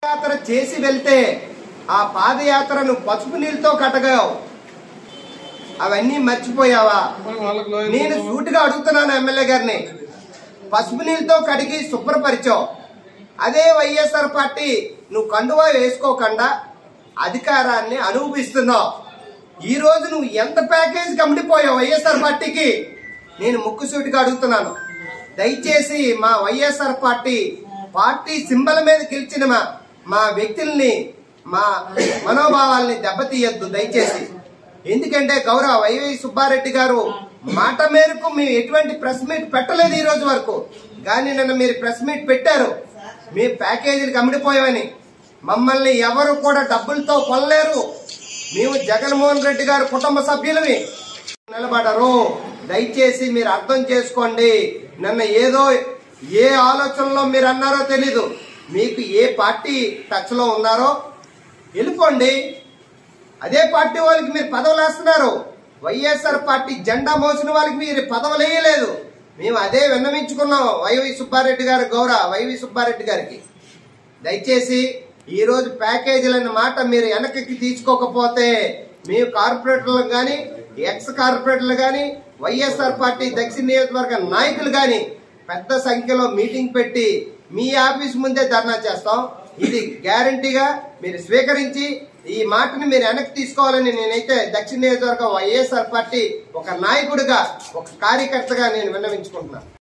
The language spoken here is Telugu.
పాదయాత్ర చేసి వెళ్తే ఆ పాదయాత్రను పసుపు నీళ్ళతో కట్టగావు, అవన్నీ మర్చిపోయావా? నేను సూటిగా అడుగుతున్నాను ఎమ్మెల్యే గారిని. పసుపు నీళ్ళతో కడిగి శుభ్రపరిచావు. అదే వైఎస్ఆర్ పార్టీ నువ్వు కండువా వేసుకోకుండా అధికారాన్ని అనుభవిస్తున్నావు. ఈ రోజు నువ్వు ఎంత ప్యాకేజ్ కమిడిపోయావు వైఎస్ఆర్ పార్టీకి? నేను ముక్కుసూటిగా అడుగుతున్నాను. దయచేసి మా వైఎస్ఆర్ పార్టీ సింబల్ మీద గెలిచిన మా వ్యక్తుల్ని, మా మనోభావాల్ని దెబ్బతీయద్దు దయచేసి. ఎందుకంటే గౌరవ వైవి సుబ్బారెడ్డి గారు మాట మేరకు మేము ఎటువంటి ప్రెస్ మీట్ పెట్టలేదు ఈ రోజు వరకు. కానీ నిన్న మీరు ప్రెస్ మీట్ పెట్టారు, మీ ప్యాకేజీలు కమిడిపోయామని. మమ్మల్ని ఎవరు కూడా డబ్బులతో కొనలేరు. మేము జగన్మోహన్ రెడ్డి గారు కుటుంబ సభ్యులవి నిలబడరు. దయచేసి మీరు అర్థం చేసుకోండి. నిన్న ఏదో ఏ ఆలోచనలో మీరు అన్నారో తెలీదు. మీకు ఏ పార్టీ టచ్ లో ఉన్నారో వెళ్ళిపోండి. అదే పార్టీ వాళ్ళకి మీరు పదవులు వేస్తున్నారు. వైఎస్ఆర్ పార్టీ జెండా మోసిన వాళ్ళకి మీరు పదవులు వేయలేదు. మేము అదే విన్నవించుకున్నాం వైవి సుబ్బారెడ్డి గారు, గౌరవ వైవి సుబ్బారెడ్డి గారికి. దయచేసి ఈ రోజు ప్యాకేజీలన్న మాట మీరు వెనక్కి తీసుకోకపోతే మేము కార్పొరేటర్లు గాని, ఎక్స్ కార్పొరేటర్లు గాని, వైఎస్ఆర్ పార్టీ దక్షిణ నియోజకవర్గ నాయకులు గాని పెద్ద సంఖ్యలో మీటింగ్ పెట్టి మీ ఆఫీస్ ముందే ధర్నా చేస్తాం. ఇది గ్యారంటీగా మీరు స్వీకరించి ఈ మాటని మీరు వెనక్కి తీసుకోవాలని నేనైతే దక్షిణ నియోజకవర్గ వైఎస్ఆర్ పార్టీ ఒక నాయకుడిగా, ఒక కార్యకర్తగా నేను విన్నవించుకుంటున్నాను.